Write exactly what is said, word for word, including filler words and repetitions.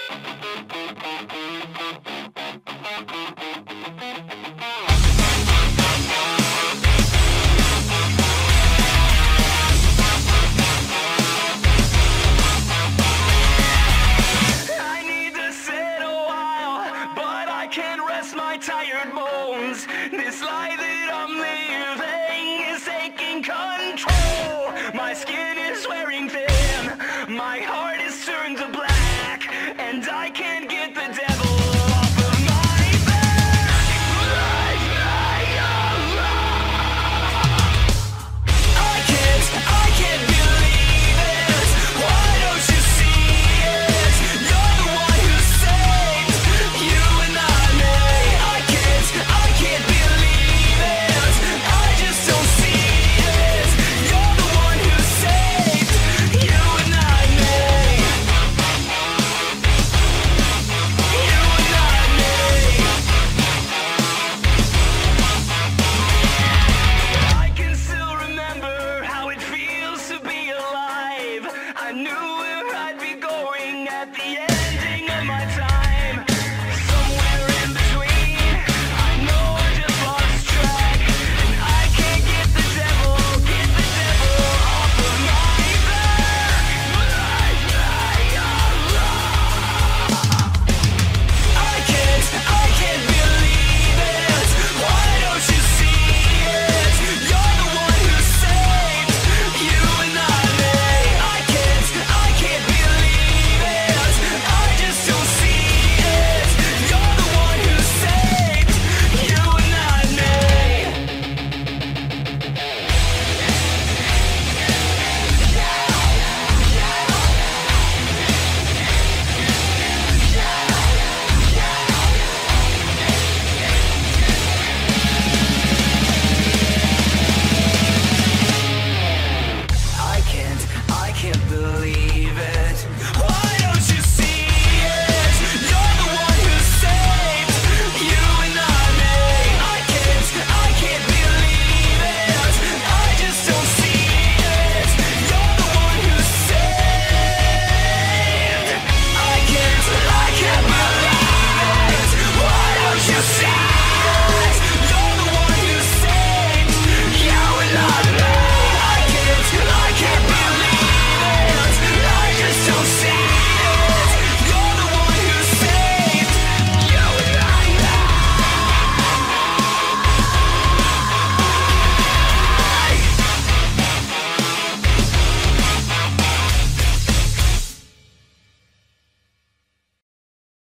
My tired bones, this life that I'm living is taking control. My skin is wearing thin, my heart is turned to black, and I can't get the devil off of my back. I can't, I can't believe it. Why don't you see it? You're the one who saved you and I. I knew